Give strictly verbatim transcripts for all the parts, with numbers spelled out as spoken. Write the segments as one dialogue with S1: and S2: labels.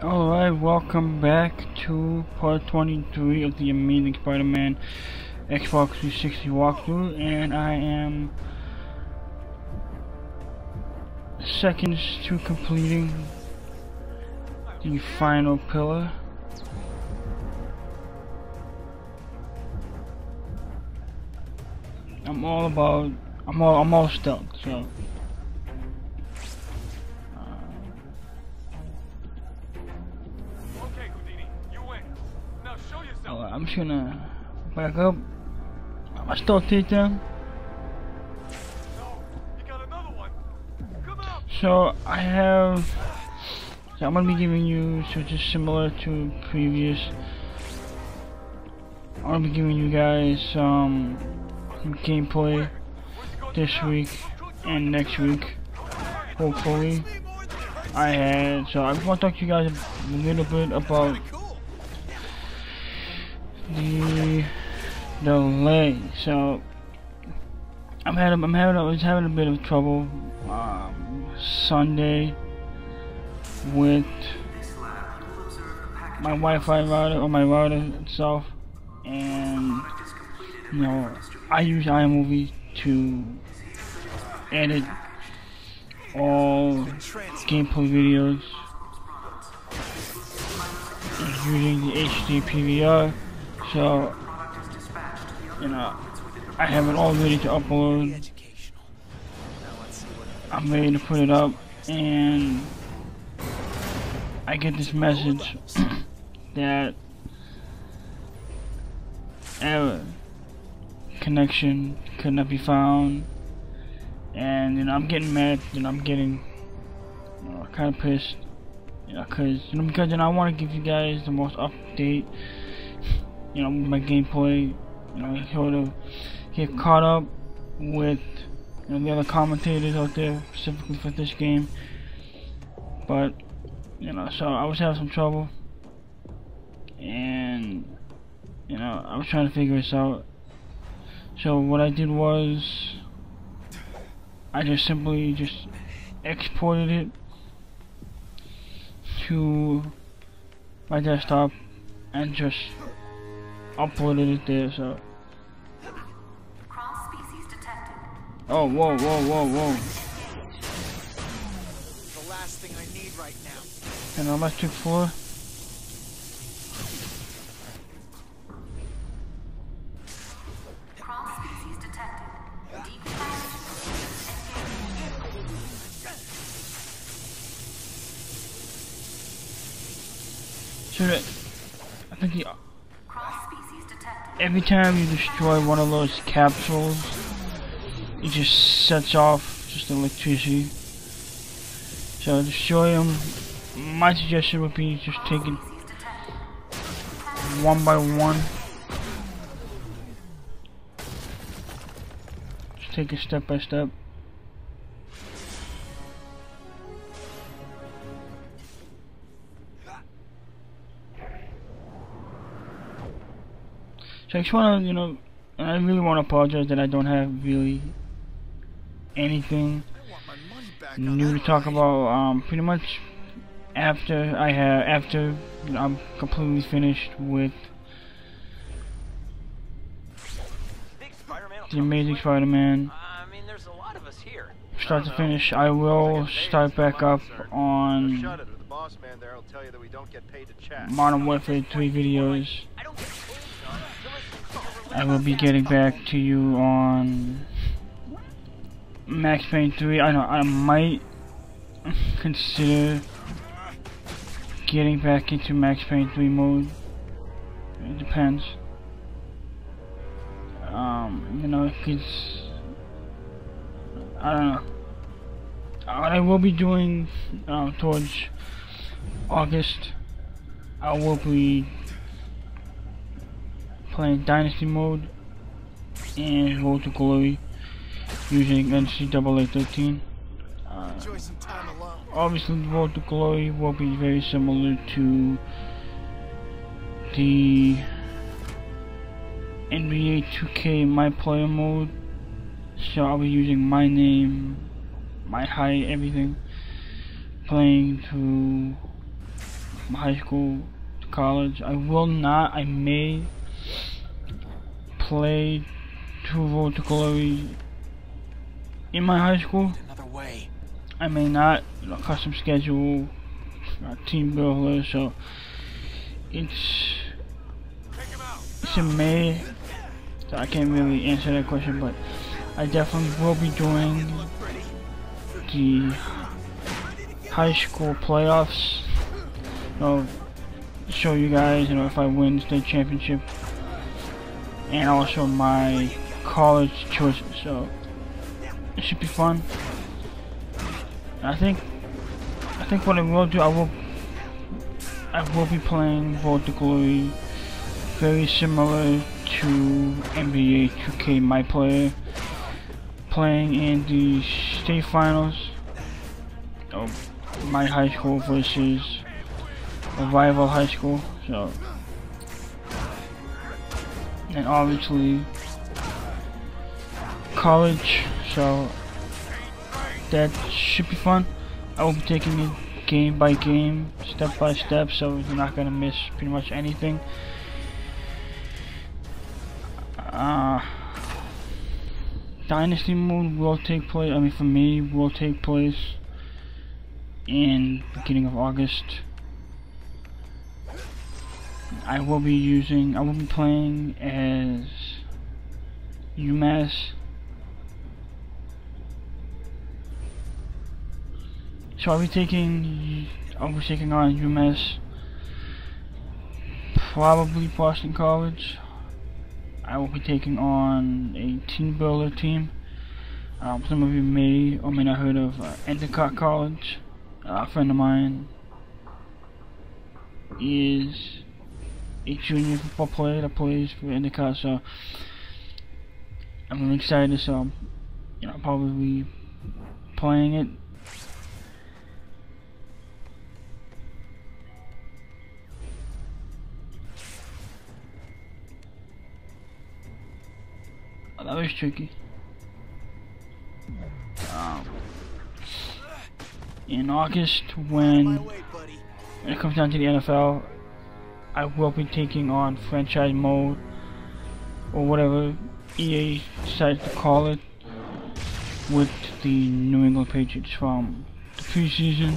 S1: Alright, welcome back to part twenty-three of the Amazing Spider-Man Xbox three sixty walkthrough, and I am seconds to completing the final pillar. I'm all about, I'm all, I'm all stealth, so. Oh, I'm just gonna back up. I still takedown. So I have. So I'm gonna be giving you, so just similar to previous. I'm gonna be giving you guys um, some gameplay this week and next week. Hopefully, I had. So I want to talk to you guys a little bit about the delay. So I'm having I'm having I was having a bit of trouble um, Sunday with my Wi-Fi router or my router itself, and you know I use iMovie to edit all gameplay videos using the H D P V R. So, you know, I have it all ready to upload. I'm ready to put it up, and I get this message that error, connection could not be found, and you know I'm getting mad, and I'm getting you know, kind of pissed, you know, cause you know because you know I want to give you guys the most update. You know, my gameplay, you know, sort of get caught up with you know, the other commentators out there, specifically for this game. But, you know, so I was having some trouble, and, you know, I was trying to figure this out. So what I did was, I just simply just exported it to my desktop and just uploaded it there. So
S2: cross species detected.
S1: Oh, whoa, whoa, whoa, whoa.
S3: The last thing I need right now.
S1: And electric floor.
S2: Cross species detected.
S1: So that, I think the
S2: Cross species detected.
S1: every time you destroy one of those capsules, it just sets off just electricity. So destroy them. My suggestion would be just take it one by one. Just take it step by step. So I just want to, you know, I really want to apologize that I don't have really anything new to talk about. Um, pretty much after I have, after you know, I'm completely finished with the Amazing Spider-Man,
S4: I mean, there's a lot of us here.
S1: start to finish, I will start back up on Modern Warfare three videos. I will be getting back to you on Max Payne three. I know I might consider getting back into Max Payne three mode. It depends. Um, you know, it's I don't know. What I will be doing uh, towards August, I will be playing Dynasty mode and Road to Glory using N C double A thirteen. Uh, obviously, Road to Glory will be very similar to the N B A two K My Player mode, so I'll be using my name, my height, everything, playing to from high school to college. I will not. I may play two Road to Glory in my high school.
S3: Another way.
S1: I may not. You know, custom schedule, uh, team builder. So it's it's a may. So I can't really answer that question, but I definitely will be doing the high school playoffs. You know, show you guys, you know, if I win the state championship, and also my college choices. So it should be fun. I think, I think what I will do, I will, I will be playing Road to Glory, very similar to N B A two K My Player, playing in the state finals of my high school versus a rival high school. So, and obviously college. So that should be fun. I will be taking it game by game, step by step, so you're not gonna miss pretty much anything. Uh, Dynasty mode will take place, I mean for me, will take place in beginning of August. I will be using, I will be playing as UMass. So I'll be taking, I'll be taking on UMass, probably Boston College. I will be taking on a team builder team. Um, some of you may or may not heard of uh, Endicott College. Uh, a friend of mine is a junior football player that plays for Endicott, so I'm really excited. So you know, I'll probably be playing it. That was tricky. Um, in August, when, when it comes down to the N F L, I will be taking on franchise mode, or whatever E A decides to call it, with the New England Patriots from the preseason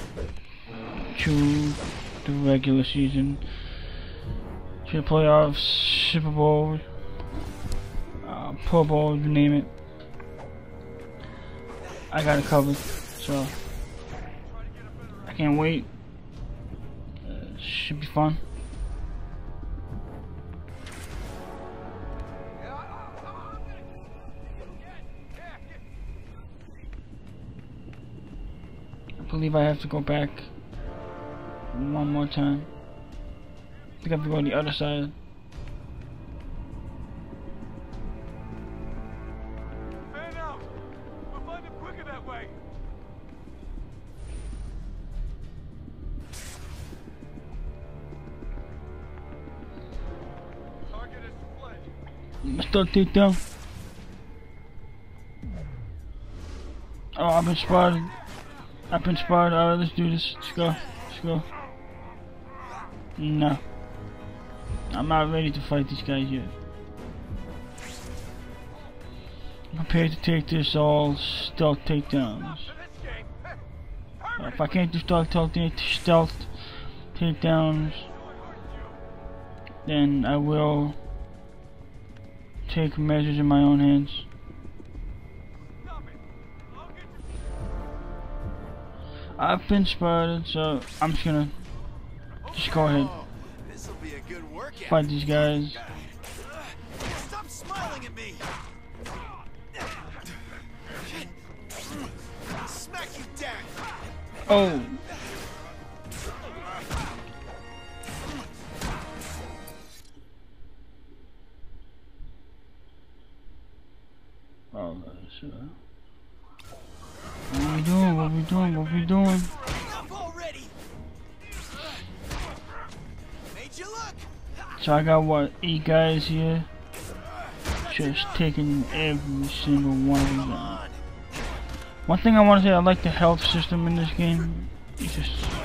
S1: to the regular season, to the playoffs, Super Bowl, Uh, Pro Bowl, you name it. I got it covered, so I can't wait. Uh, should be fun. I believe I have to go back one more time. I think I have to go on the other side. Let's start takedown. Oh, I've been spotted. I've been spotted. Alright, let's do this. Let's go. Let's go. No. I'm not ready to fight these guys yet. I'm prepared to take this all stealth takedowns. Uh, if I can't do stealth, stealth takedowns, then I will take measures in my own hands. I've been spotted, so I'm just gonna just go ahead, fight these guys.
S3: Stop smiling at me. Smack you down.
S1: Oh. Oh, that's, uh, what we doing? What we doing? What we doing? So I got what, eight guys here, just taking every single one of them down. One thing I want to say, I like the health system in this game. It's just